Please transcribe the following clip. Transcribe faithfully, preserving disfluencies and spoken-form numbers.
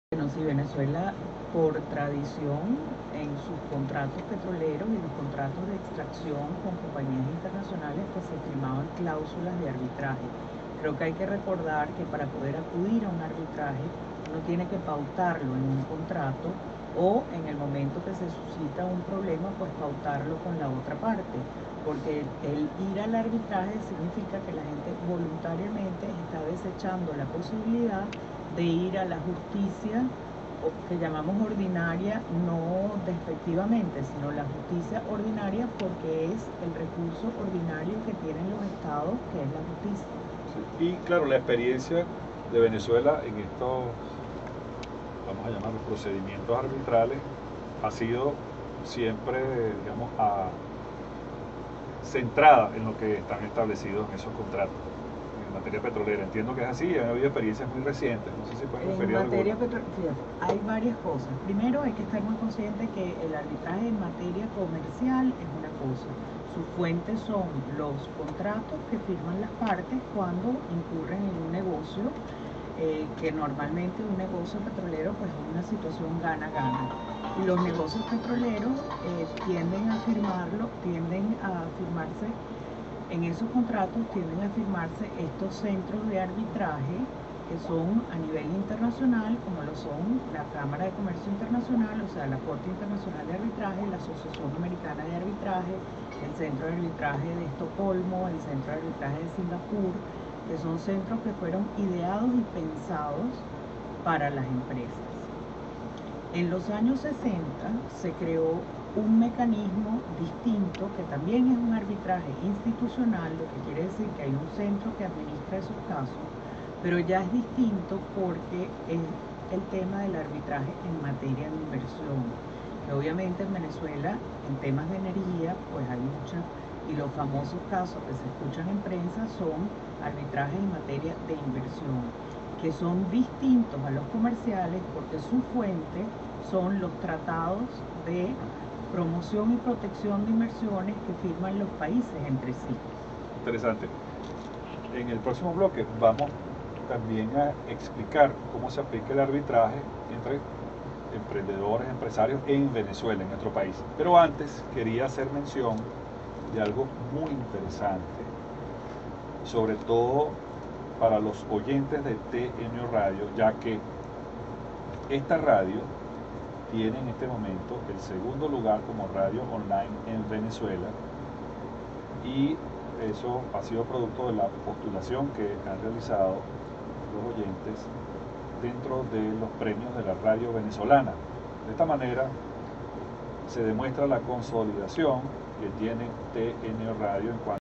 Bueno, sí, Venezuela por tradición en sus contratos petroleros y los contratos de extracción con compañías internacionales pues se firmaban cláusulas de arbitraje. Creo que hay que recordar que para poder acudir a un arbitraje uno tiene que pautarlo en un contrato o en el momento que se suscita un problema pues pautarlo con la otra parte, porque el ir al arbitraje significa que la gente voluntariamente está desechando la posibilidad de ir a la justicia que llamamos ordinaria, no despectivamente, sino la justicia ordinaria porque es el recurso ordinario que tienen los estados, que es la justicia. Sí, y claro, la experiencia de Venezuela en estos, vamos a llamarlos procedimientos arbitrales, ha sido siempre, digamos, a, centrada en lo que están establecidos en esos contratos. En materia petrolera, entiendo que es así, han habido experiencias muy recientes, no sé si pueden referir a En materia alguna. petrolera, hay varias cosas. Primero, hay que estar muy consciente que el arbitraje en materia comercial es una cosa. Sus fuentes son los contratos que firman las partes cuando incurren en un negocio, eh, que normalmente un negocio petrolero pues es una situación gana-gana. Y los negocios petroleros eh, tienden a firmarlo, tienden a firmarse en esos contratos tienden a firmarse estos centros de arbitraje que son a nivel internacional, como lo son la Cámara de Comercio Internacional, o sea, la Corte Internacional de Arbitraje, la Asociación Americana de Arbitraje, el Centro de Arbitraje de Estocolmo, el Centro de Arbitraje de Singapur, que son centros que fueron ideados y pensados para las empresas. En los años sesenta se creó un mecanismo distinto que también es un arbitraje institucional, lo que quiere decir que hay un centro que administra esos casos, pero ya es distinto porque es el tema del arbitraje en materia de inversión, que obviamente en Venezuela en temas de energía pues hay muchas, y los famosos casos que se escuchan en prensa son arbitrajes en materia de inversión, que son distintos a los comerciales porque su fuente son los tratados de promoción y protección de inversiones que firman los países entre sí. Interesante. En el próximo bloque vamos también a explicar cómo se aplica el arbitraje entre emprendedores, empresarios en Venezuela, en nuestro país. Pero antes quería hacer mención de algo muy interesante, sobre todo para los oyentes de T N O Radio, ya que esta radio tiene en este momento el segundo lugar como radio online en Venezuela, y eso ha sido producto de la postulación que han realizado los oyentes dentro de los premios de la radio venezolana. De esta manera se demuestra la consolidación que tiene T N O Radio en cuanto